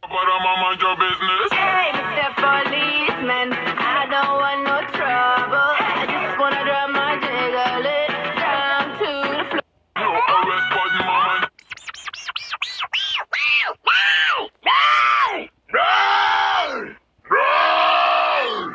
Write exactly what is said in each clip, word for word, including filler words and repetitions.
But I'm on mind your business. Hey, Mister Policeman, I don't want no trouble. I just wanna drop my jiggle it down to the floor. No arrest button, mama. Roll! Roll!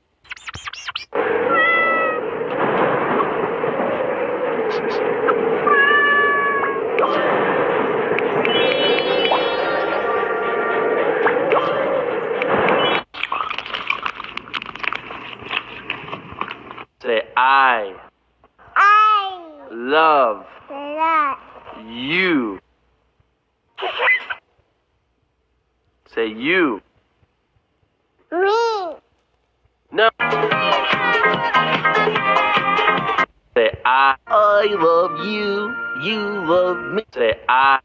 Say, I I love love you. Say, you. me. No. Say, I. I love you. You love me. Say, I.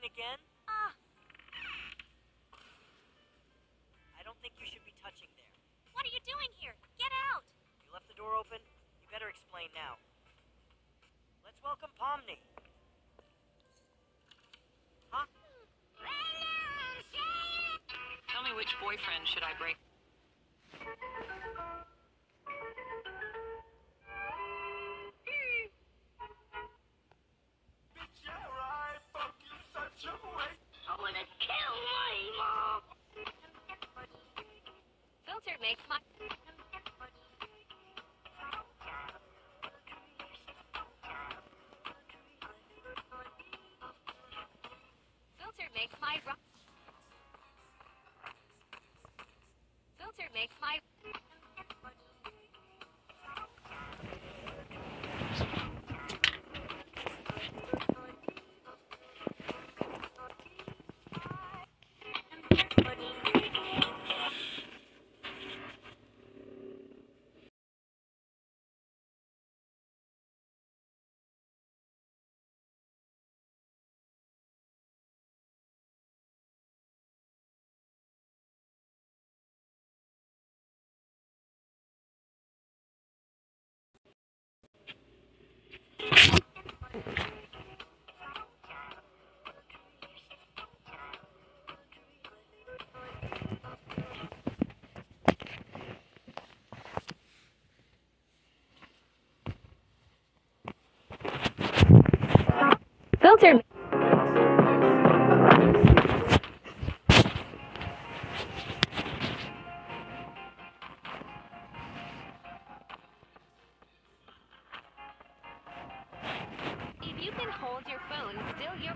again? Ah. I don't think you should be touching there. What are you doing here? Get out! You left the door open? You better explain now. Let's welcome Pomni. Huh? Tell me which boyfriend should I break? Filter makes my... Filter makes my... Filter makes my... Filter... If you can hold your phone still, you're...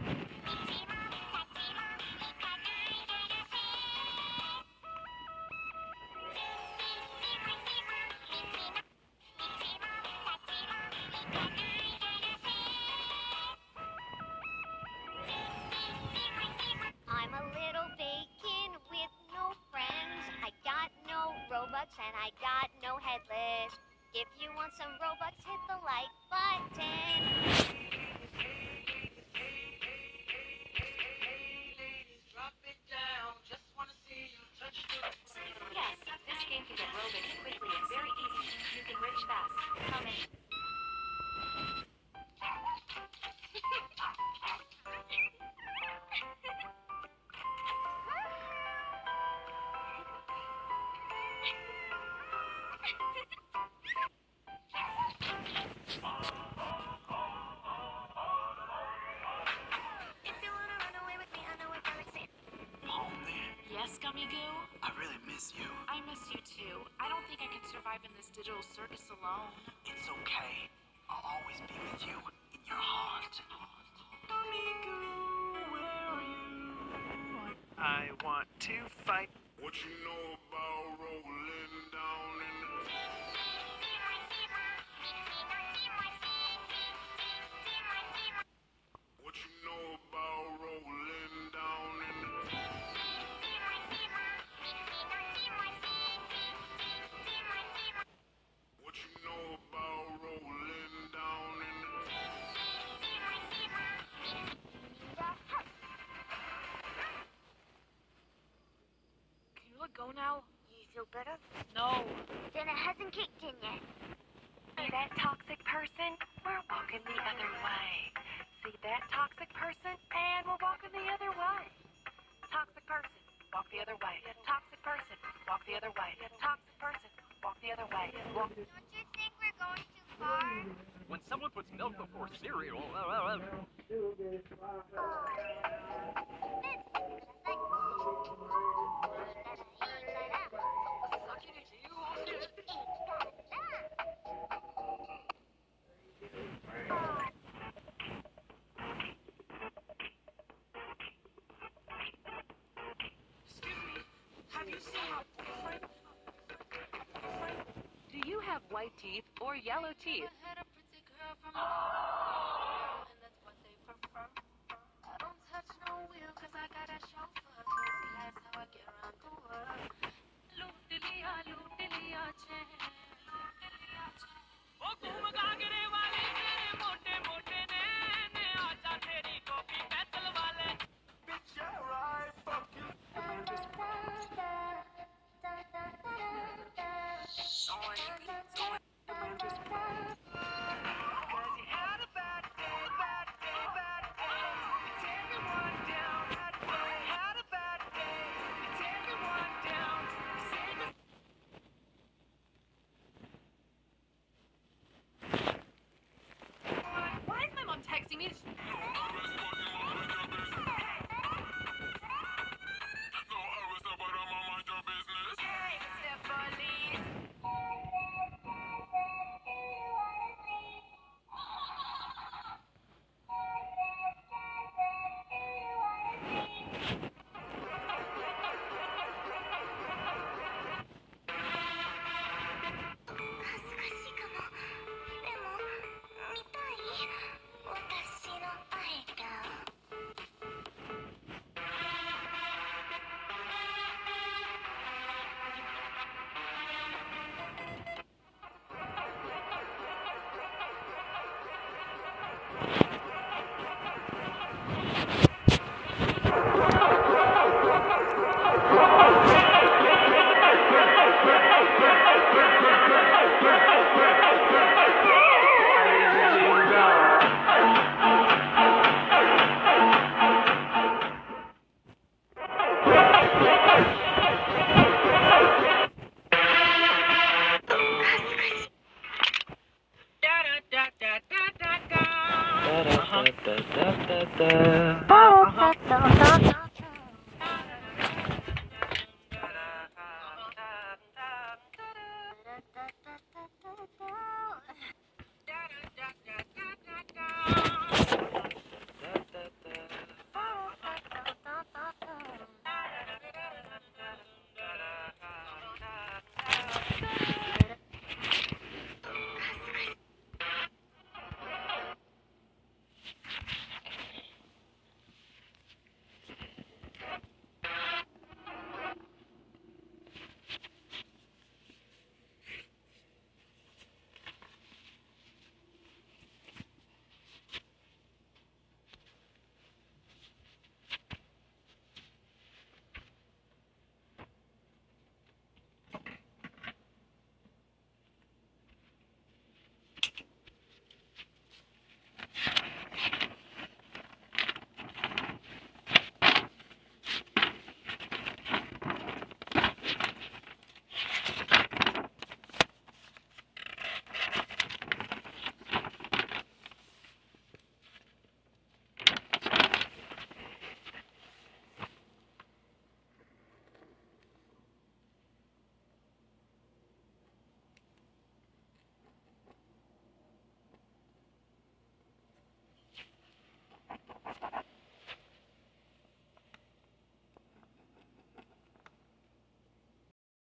I'm a little bacon with no friends. I got no Robux and I got no headless. If you want some Robux, hit the like button. Yes, this game can get Robux quickly and very easy. You can rich fast. Come in. Yes, Gummy Goo? I really miss you. I miss you too. I don't think I can survive in this digital circus alone. It's okay. I'll always be with you in your heart. Gummy Goo, where are you? I want to fight. What you know about rolling down in the... What you know about rolling down in the... What you know about rolling down in the... Can you let go now? You feel better? No. Then it hasn't kicked in yet. See that toxic person? We're walking the other way. See that toxic person? And we're walking the other way. Toxic person, walk the other way. Toxic person, walk the other way. Toxic person, walk the other way. Walk. Don't you think we're going too far? When someone puts milk before cereal, Have you seen my boyfriend? Do you have white teeth or yellow teeth? Da, da, da. Da, da, da, da,